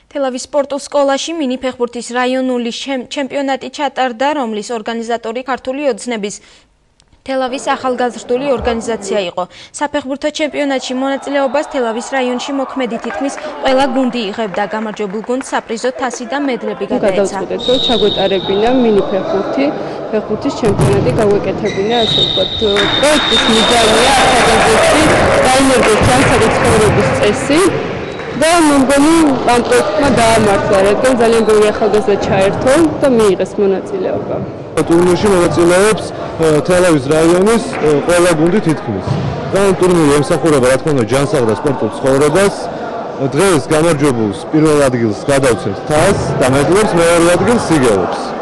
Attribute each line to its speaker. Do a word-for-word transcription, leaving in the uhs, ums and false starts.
Speaker 1: თელავის სპორტულ სკოლაში მინი ფეხბურთის რაიონული ჩემპიონატი ჩატარდა, რომლის ორგანიზატორი ქართული ოცნების თელავის ახალგაზრდული ორგანიზაცია იყო. საფერხბურთო ჩემპიონატში მონაწილეობას თელავის რაიონში მოქმედი თითქმის ყველა გუნდი იღებდა. გამარჯვებულ გუნდს საპრიზო თასი და მედლები გადაეცა.
Speaker 2: ჩაგვეტარებინა მინი ფეხბურთი, ფეხბურთის ჩემპიონატი გავეკეთებინა, ასე ვთქვათ, პროექტის მიზანია ახალგაზრდებში დაინერგოს განსაკუთრების წესი. და მომგონი ამ პროექტმა დაამართლა, რადგან ძალიან ბევრი ახალგაზრდა ჩაერთო და მიიღეს მონაწილეობა.
Speaker 3: ტურნირში მონაწილეობს თელავის რაიონის ყველა გუნდი თითქმის. ამ ტურნირი ემსახურება, რა თქმა უნდა, ჯანსაღ და სპორტულ ცხოვრებას. დღეს გამარჯვებულს პირველ ადგილს გადავცემთ თასს და მედლებს მეორე ადგილს იღებებს.